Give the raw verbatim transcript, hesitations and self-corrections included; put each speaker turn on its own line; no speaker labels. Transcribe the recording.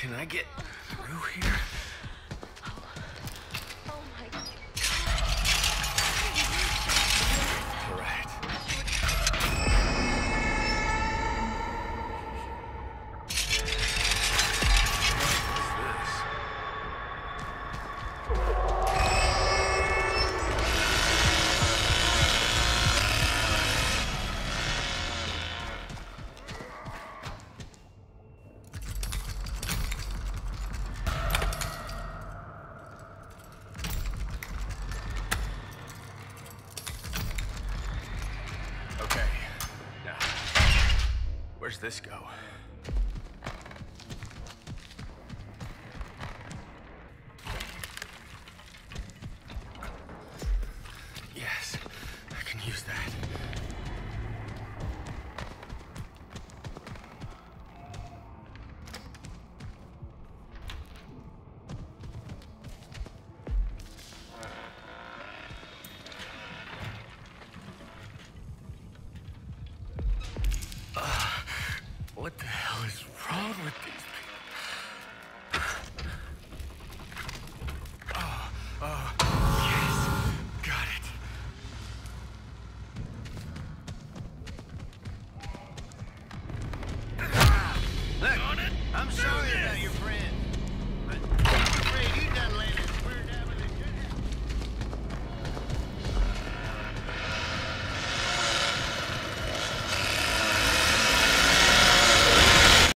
Can I get through here?
Oh my God.
All right. Okay, now, where's this go? Yes, I can use that. What the hell is wrong with these